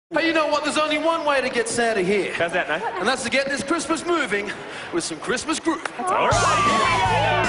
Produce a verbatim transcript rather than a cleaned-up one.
Hey, you know what? There's only one way to get Santa here. How's that, mate? And that's to get this Christmas moving with some Christmas groove. All right.